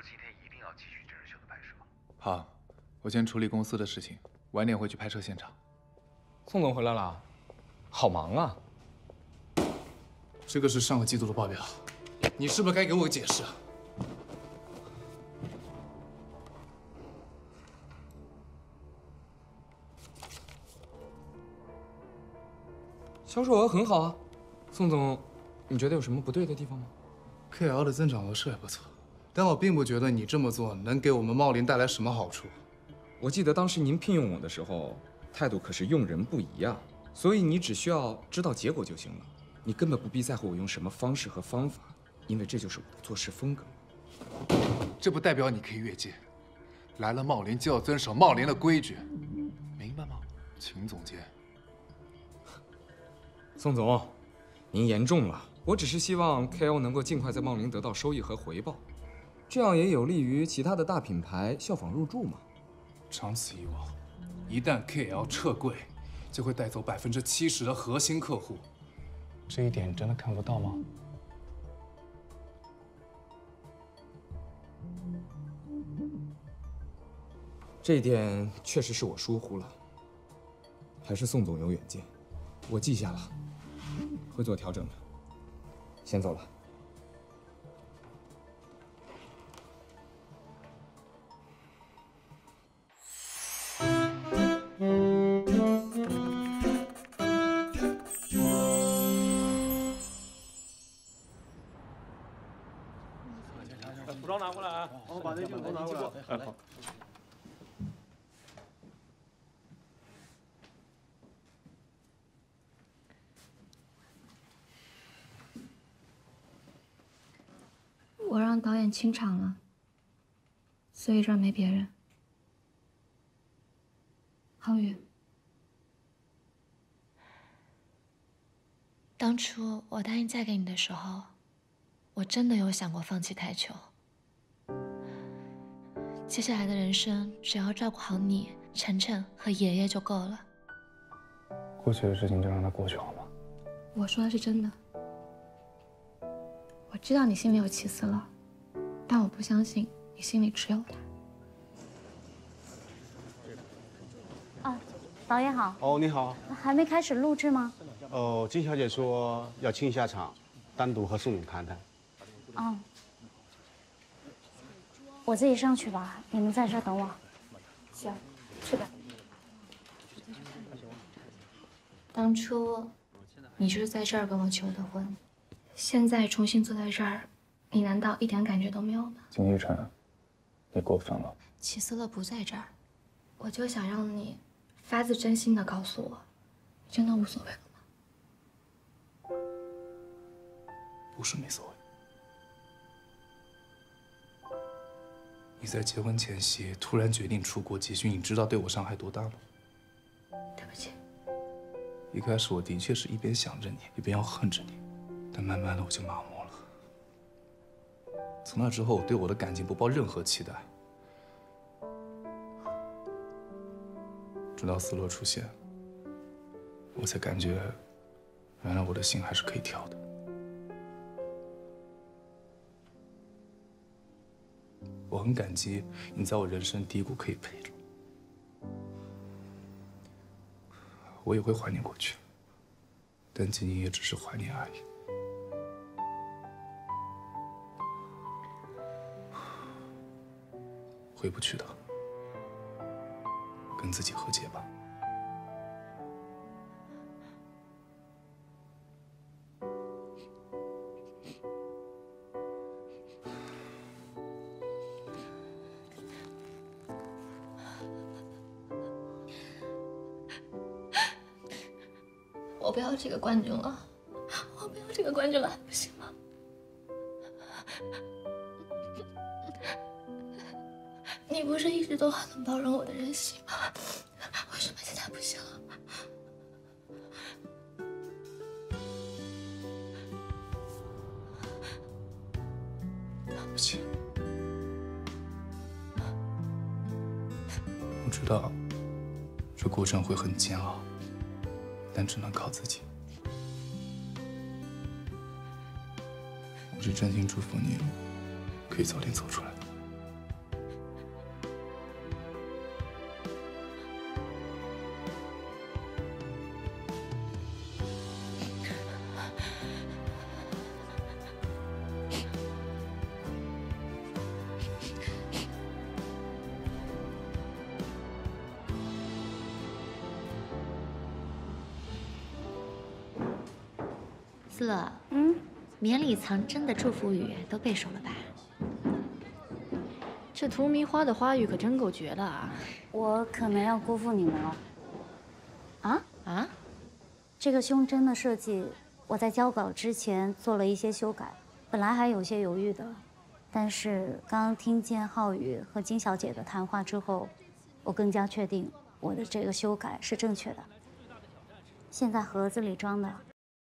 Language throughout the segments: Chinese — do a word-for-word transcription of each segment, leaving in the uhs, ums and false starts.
七天一定要继续真人秀的拍摄。 好，我先处理公司的事情，晚点回去拍摄现场。 宋总回来了，好忙啊！ 这个是上个季度的报表，你是不是该给我个解释啊？ 销售额很好啊，宋总，你觉得有什么不对的地方吗 ？K L 的增长额是还不错，但我并不觉得你这么做能给我们茂林带来什么好处。 我记得当时您聘用我的时候，态度可是用人不疑啊，所以你只需要知道结果就行了，你根本不必在乎我用什么方式和方法，因为这就是我的做事风格。 这不代表你可以越界，来了茂林就要遵守茂林的规矩，明白吗，秦总监？ 宋总，您言重了。我只是希望 K L 能够尽快在茂林得到收益和回报，这样也有利于其他的大品牌效仿入驻嘛。 长此以往，一旦 K L 撤柜，就会带走百分之七十的核心客户。这一点你真的看不到吗？ 这一点确实是我疏忽了，还是宋总有远见，我记下了。 会做调整的，先走了。 服装拿过来啊！我把那镜头拿过来。哎，好。 我让导演清场了，所以这儿没别人。浩宇， 当初我答应嫁给你的时候，我真的有想过放弃台球。接下来的人生，只要照顾好你、晨晨和爷爷就够了。 过去的事情就让它过去好吗？ 我说的是真的。 我知道你心里有齐思乐，但我不相信你心里只有他。 啊，导演好。 哦，你好。 还没开始录制吗？ 哦，金小姐说要清一下场，单独和宋总谈谈。 哦。我自己上去吧，你们在这儿等我。 行，去吧。当初你就是在这儿跟我求的婚。 现在重新坐在这儿，你难道一点感觉都没有吗？ 金一晨，你过分了。 齐思乐不在这儿，我就想让你发自真心的告诉我，你真的无所谓了吗？ 不是没所谓。你在结婚前夕突然决定出国集训，你知道对我伤害多大吗？ 对不起。 一开始我的确是一边想着你，一边要恨着你。 但慢慢的我就麻木了。从那之后，我对我的感情不抱任何期待。直到思乐出现，我才感觉，原来我的心还是可以跳的。我很感激你在我人生低谷可以陪着我，我也会怀念过去，但仅仅也只是怀念而已。 回不去的，跟自己和解吧。 我不要这个冠军了，我不要这个冠军了，不行吗？ 你不是一直都很能包容我的任性吗？为什么现在不行了？ 对不起，我知道这过程会很煎熬，但只能靠自己。我是真心祝福你，可以早点走出来。 思乐， 嗯， 绵里藏针的祝福语都背熟了吧？ 这荼蘼花的花语可真够绝的啊！ 我可能要辜负你们了。啊啊！ 这个胸针的设计，我在交稿之前做了一些修改，本来还有些犹豫的，但是刚刚听见浩宇和金小姐的谈话之后，我更加确定我的这个修改是正确的。现在盒子里装的。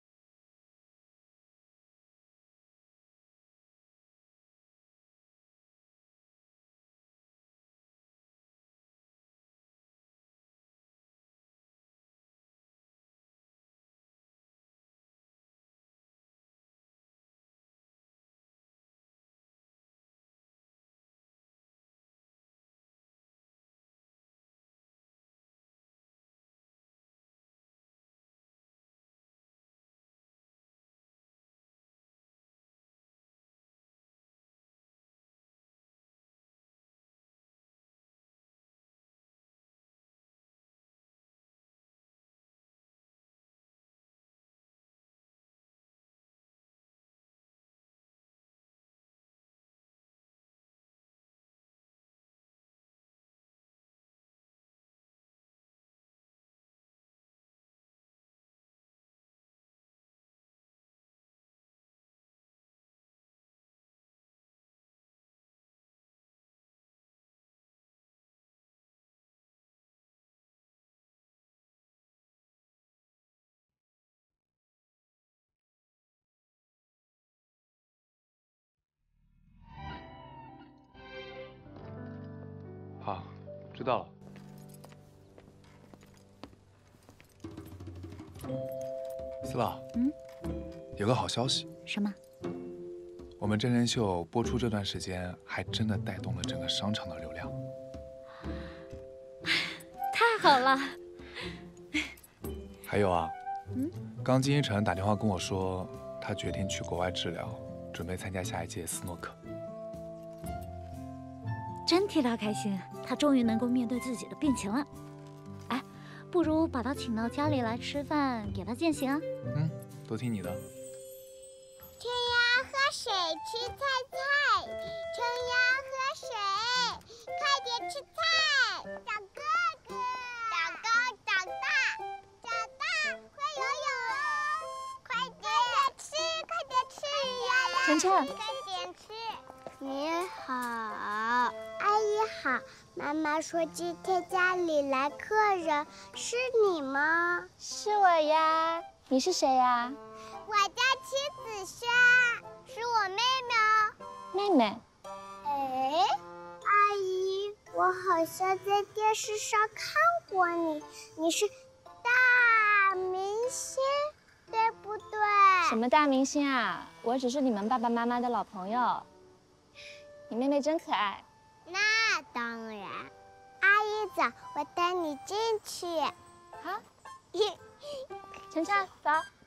好，知道了。思乐， 嗯， 有个好消息。 什么？ 我们真人秀播出这段时间，还真的带动了整个商场的流量。 太好了！ 还有啊， 嗯， 刚金一晨打电话跟我说，他决定去国外治疗，准备参加下一届斯诺克。 真替他开心，他终于能够面对自己的病情了。哎，不如把他请到家里来吃饭，给他践行啊。 嗯，都听你的。 春芽喝水吃菜菜，春芽喝水，快点吃菜。长哥哥，长高长大，长大会游泳。快点吃，快点吃呀！ 晨晨， 快点吃。你好。 阿姨好，妈妈说今天家里来客人，是你吗？ 是我呀，你是谁呀？ 我叫戚子轩，是我妹妹哦。 妹妹。 哎，阿姨，我好像在电视上看过你，你是大明星，对不对？ 什么大明星啊？我只是你们爸爸妈妈的老朋友。你妹妹真可爱。 那当然，阿姨走，我带你进去。 好，晨晨走。